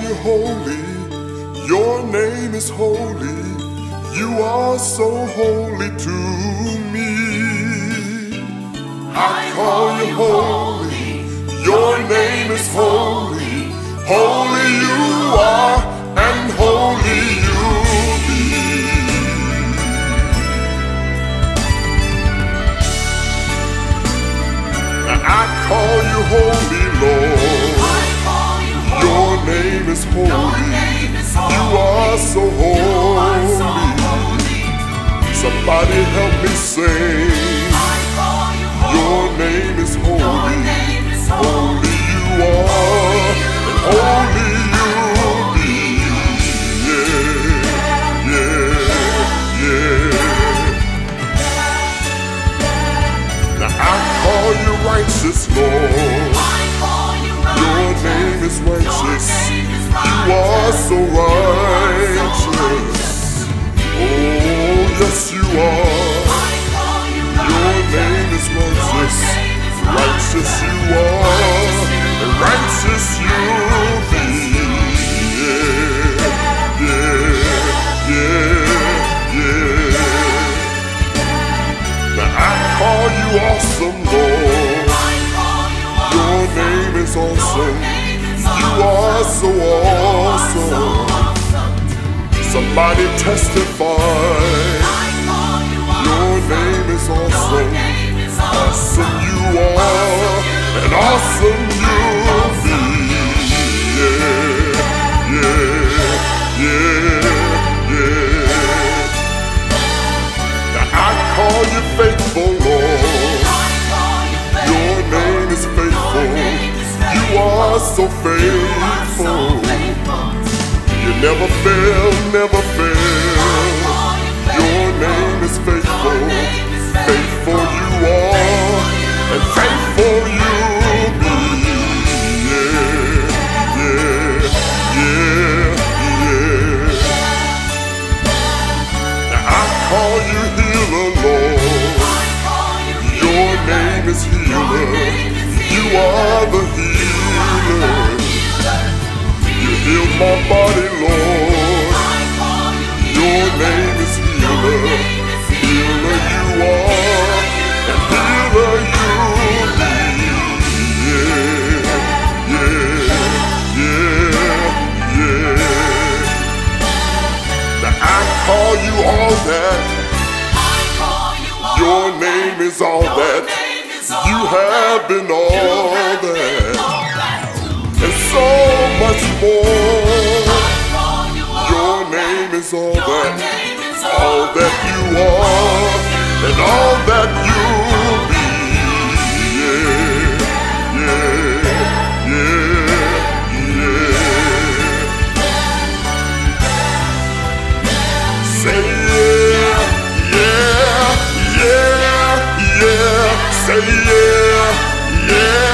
you holy, your name is holy, you are so holy to me. I call you holy, your name is holy, holy you are and holy you'll be. I call you holy, Lord. Your name is holy. You are so holy. Somebody help me sing. Your name is holy. Holy you are, and holy you'll be. Yeah, yeah, yeah. Now I call you righteous, Lord. Your name is righteous. You are so righteous. Oh, yes you are. Your name is righteous. Righteous you are, and righteous you'll be. Yeah, yeah, yeah, yeah. Now I call you awesome, Lord. Your name is awesome. You are so awesome. Somebody testify. Your name is awesome. Awesome you are, and awesome you'll be. Yeah, yeah, yeah, yeah. Now I call you faithful, Lord. Your name is faithful. You are so faithful. You never fail, never fail. Your name is faithful. Faithful you are, and faithful you'll be. Yeah, yeah, yeah, yeah. Now I call you healer, Lord. Your name is healer. You are the healer. You heal my body, Lord. Your name is healer. Healer you are, and healer you'll be. Yeah, yeah, yeah, yeah. Now I call you all that. Your name is all that. You have been all that, and so much more. Your name is all that you are, and all that you'll be. Yeah, yeah, yeah, yeah. Say yeah, yeah, yeah, yeah. Say yeah, yeah.